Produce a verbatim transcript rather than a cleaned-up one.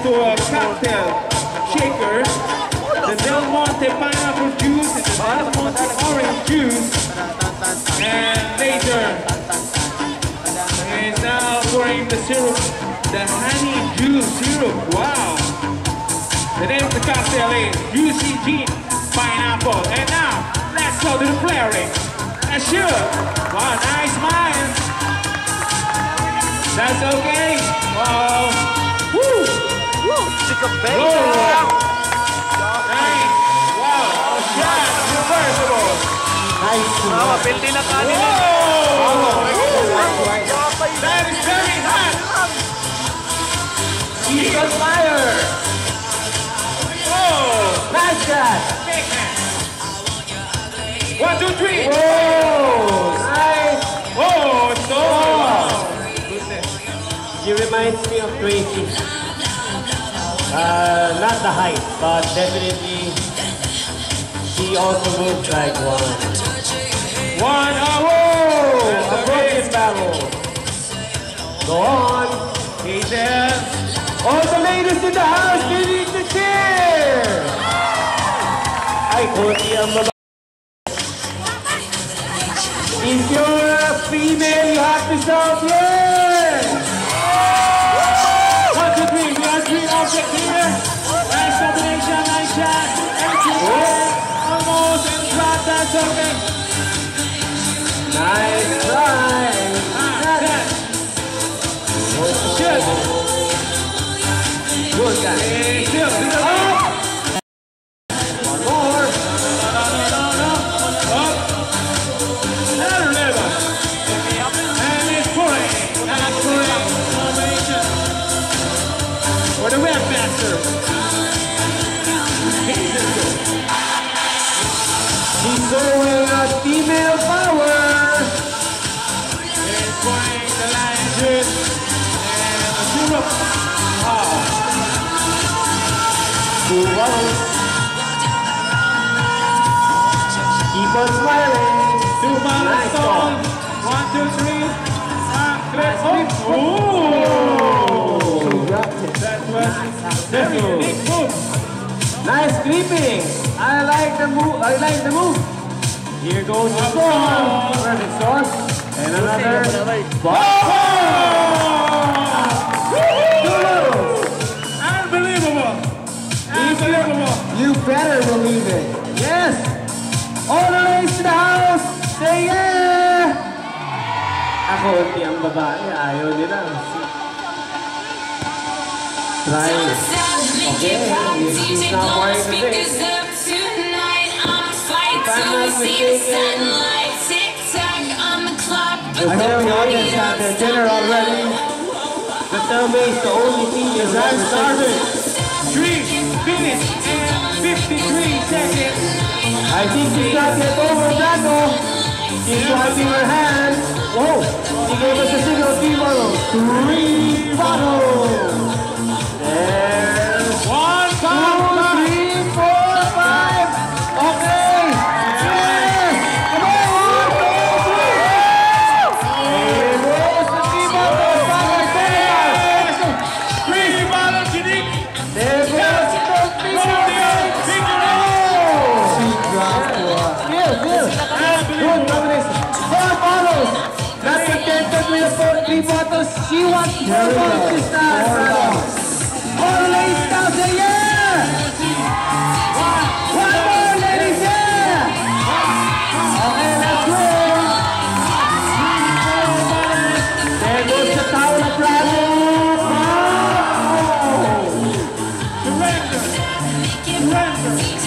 to a cocktail shaker. The Del Monte pineapple juice and the Del Monte orange juice. And later, is now pouring the syrup, the honey juice syrup. Wow! The name of the cocktail is Juicy Gin Pineapple. And now, let's go to the flaring. And sure, wow, nice mind. That's okay. Wow. Woo! Woo! Chicken bacon. Nice. Wow. Shot. Reversible. Nice. Ah, mapildi na kanin. That is very hot. He's on fire. Oh. Nice shot. One, two, three. Whoa. Nice. Oh, so wow. He reminds me of Tracy. Uh, not the height, but definitely he also moves like one. One, oh, A broken barrel. Go on. He's there. All the ladies in the house, they need to cheer. Ay, Cody ang baba. If you're a female, you have to shout, yeah! One, two, three. We have three objects here. Nice combination, nice shot. Everything almost in flat. That's okay. Nice try. Ah, ten. Shoot. Good guy. Hey, shoot. To the left. One more. No, no, no, no, no. Up. Another level. And it's pouring. That's pouring. Combination. For the webmaster. He's showing us female power. It's pouring the lion juice. And the syrup. Oh. Two bottles. Keep on smiling. Two bottles Nice stone. One, two, three. Ah, let's oh. Oh. That was very unique move. Nice clipping. I like the move. I like the move. Here goes the sauce. Perfect sauce. And another. Oh! Woo! Unbelievable. Unbelievable. You better believe it. Yes. All the ladies to the house. Say yeah. Ako, hindi ang babae. Ayaw nila. Try it. Okay. He's not wearing the thing. If I'm not mistaken, the Tommy audience had their dinner already. The Tommy is the only thing that's not started. Three minutes and fifty-three seconds. I think she's got it over that though. She's wiping her hands. Whoa! She gave us a signal, three bottles. Three bottles! There's One, two, five, three, four, five. Okay! Yes! Come on! One, two, three! Here goes the three bottles. Five, seven. three bottles, unique. There goes the three bottles. Feel, feel. Good combination. Four bottles. Not contented with the four, three bottles. She wants four bottles this time. All the ladies now say yeah. One more, ladies, yeah. Okay, let's go. There goes the towel of plastic. Surrender. Surrender.